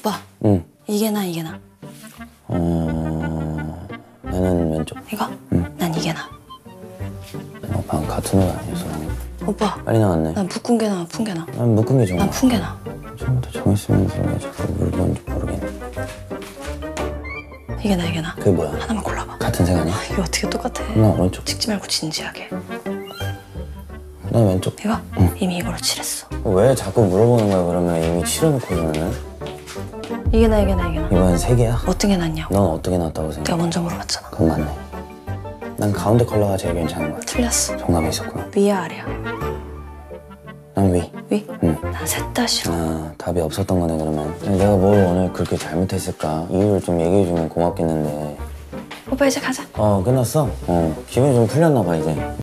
오빠. 응. 이게 나 이게 나. 나는 왼쪽. 이거? 응. 난 이게 나. 오빠랑 같은 옷 아니어서. 오빠. 빨리 나왔네. 난 묶은 게 나, 푼 게 나. 난 묶은 게 좋은 난 거. 푼 게 나. 처음부터 정했으면서 왜 자꾸 물건인지 모르겠네. 이게 나 이게 나. 그게 뭐야? 하나만 골라봐. 같은 색 아니야? 이거 어떻게 똑같아? 나 오른쪽. 찍지 말고 진지하게. 난 왼쪽. 이거? 응. 이미 이걸로 칠했어. 왜 자꾸 물어보는 거야? 그러면 이미 치러놓고서는. 이게 나 이게 나 이게 나. 이번 세 개야? 어떤 게 낫냐고. 넌 어떻게 나왔다고 생각해? 내가 먼저 물어봤잖아. 그건 맞네. 난 가운데 컬러가 제일 괜찮은 거야. 틀렸어. 정답이 있었구나. 위야 아래야? 난 위. 위? 응. 난 셋 다 싫어. 아, 답이 없었던 거네 그러면. 내가 뭘 오늘 그렇게 잘못했을까? 이유를 좀 얘기해주면 고맙겠는데. 오빠 이제 가자. 끝났어? 기분이 좀 풀렸나 봐 이제.